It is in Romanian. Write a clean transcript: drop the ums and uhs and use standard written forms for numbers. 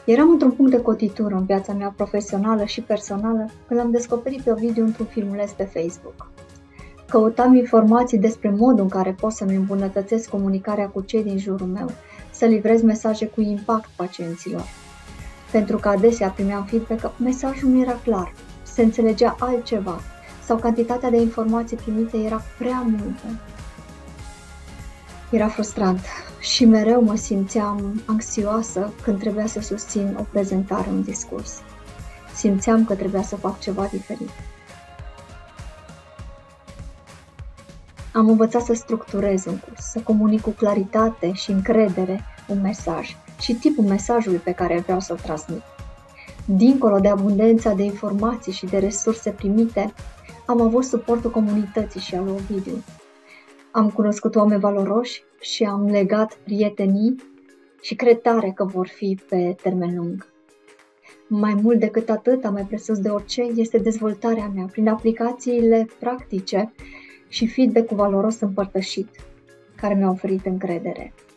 Eram într-un punct de cotitură în viața mea profesională și personală când am descoperit pe Ovidiu într-un filmuleț pe Facebook. Căutam informații despre modul în care pot să-mi îmbunătățesc comunicarea cu cei din jurul meu, să livrez mesaje cu impact pacienților. Pentru că adesea primeam feedback că mesajul nu era clar, se înțelegea altceva sau cantitatea de informații primite era prea multă. Era frustrant și mereu mă simțeam anxioasă când trebuia să susțin o prezentare, un discurs. Simțeam că trebuia să fac ceva diferit. Am învățat să structurez un curs, să comunic cu claritate și încredere un mesaj și tipul mesajului pe care vreau să-l transmit. Dincolo de abundența de informații și de resurse primite, am avut suportul comunității și al lui Ovidiu. Am cunoscut oameni valoroși și am legat prietenii și cred tare că vor fi pe termen lung. Mai mult decât atât, mai presus de orice, este dezvoltarea mea prin aplicațiile practice și feedback-ul valoros împărtășit, care mi-a oferit încredere.